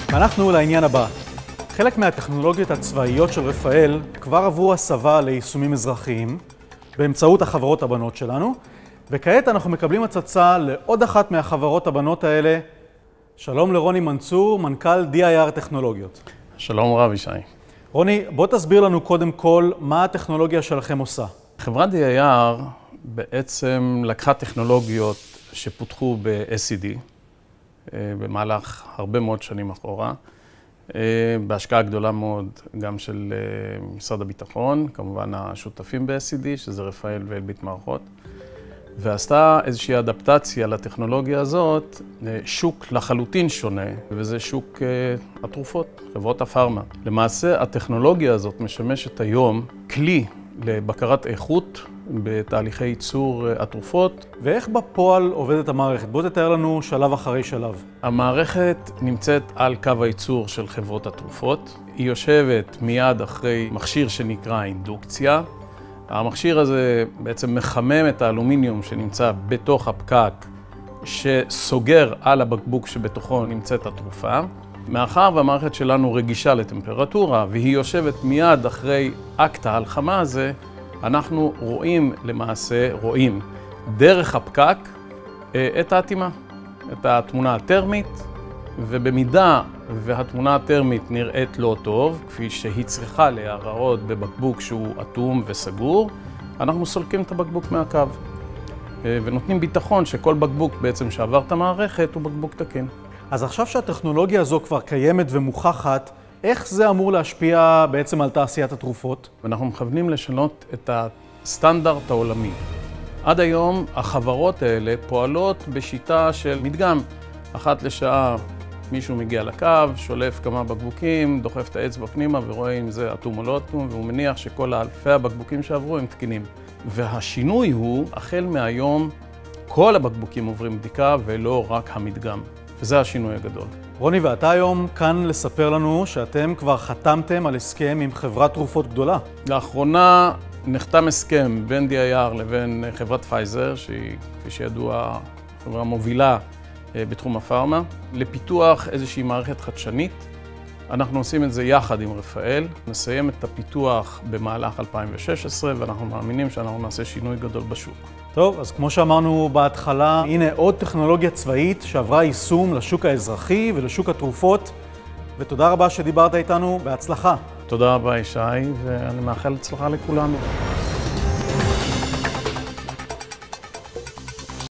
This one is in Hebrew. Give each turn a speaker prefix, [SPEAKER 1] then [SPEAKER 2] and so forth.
[SPEAKER 1] ואנחנו לעניין הבא. חלק מהטכנולוגיות הצבאיות של רפאל כבר עברו הסבה ליישומים אזרחיים באמצעות החברות הבנות שלנו, וכעת אנחנו מקבלים הצצה לעוד אחת מהחברות הבנות האלה. שלום לרוני מנצור, מנכ"ל DIR טכנולוגיות.
[SPEAKER 2] שלום רב ישי.
[SPEAKER 1] רוני, בוא תסביר לנו קודם כל מה הטכנולוגיה שלכם עושה.
[SPEAKER 2] חברת DIR בעצם לקחה טכנולוגיות שפותחו ב-SED במהלך הרבה מאוד שנים אחורה, בהשקעה גדולה מאוד גם של משרד הביטחון, כמובן השותפים ב-SED, שזה רפאל ואלביט מערכות, ועשתה איזושהי אדפטציה לטכנולוגיה הזאת, שוק לחלוטין שונה, וזה שוק התרופות, חברות הפארמה. למעשה הטכנולוגיה הזאת משמשת היום כלי לבקרת איכות בתהליכי ייצור התרופות.
[SPEAKER 1] ואיך בפועל עובדת המערכת? בוא תתאר לנו שלב אחרי שלב.
[SPEAKER 2] המערכת נמצאת על קו הייצור של חברות התרופות. היא יושבת מיד אחרי מכשיר שנקרא אינדוקציה. המכשיר הזה בעצם מחמם את האלומיניום שנמצא בתוך הפקק שסוגר על הבקבוק שבתוכו נמצאת התרופה. מאחר והמערכת שלנו רגישה לטמפרטורה והיא יושבת מיד אחרי אקט ההלחמה הזה, אנחנו רואים דרך הפקק את האטימה, את התמונה הטרמית, ובמידה והתמונה הטרמית נראית לא טוב, כפי שהיא צריכה להיראות בבקבוק שהוא אטום וסגור, אנחנו סולקים את הבקבוק מהקו ונותנים ביטחון שכל בקבוק בעצם שעבר את המערכת הוא בקבוק תקין.
[SPEAKER 1] אז עכשיו שהטכנולוגיה הזו כבר קיימת ומוכחת, איך זה אמור להשפיע בעצם על תעשיית התרופות?
[SPEAKER 2] אנחנו מכוונים לשנות את הסטנדרט העולמי. עד היום החברות האלה פועלות בשיטה של מדגם. אחת לשעה מישהו מגיע לקו, שולף כמה בקבוקים, דוחף את האצבע פנימה ורואה אם זה אטום או לא אטום, והוא מניח שכל אלפי הבקבוקים שעברו הם תקינים. והשינוי הוא, החל מהיום, כל הבקבוקים עוברים בדיקה ולא רק המדגם. וזה השינוי הגדול.
[SPEAKER 1] רוני, ואתה היום כאן לספר לנו שאתם כבר חתמתם על הסכם עם חברת תרופות גדולה.
[SPEAKER 2] לאחרונה נחתם הסכם בין DIR לבין חברת פייזר, שהיא, כפי שידוע, חברה מובילה בתחום הפארמה, לפיתוח איזושהי מערכת חדשנית. אנחנו עושים את זה יחד עם רפאל, נסיים את הפיתוח במהלך 2016, ואנחנו מאמינים שאנחנו נעשה שינוי גדול בשוק.
[SPEAKER 1] טוב, אז כמו שאמרנו בהתחלה, הנה עוד טכנולוגיה צבאית שעברה יישום לשוק האזרחי ולשוק התרופות, ותודה רבה שדיברת איתנו, בהצלחה.
[SPEAKER 2] תודה רבה ישי, ואני מאחל הצלחה לכולנו.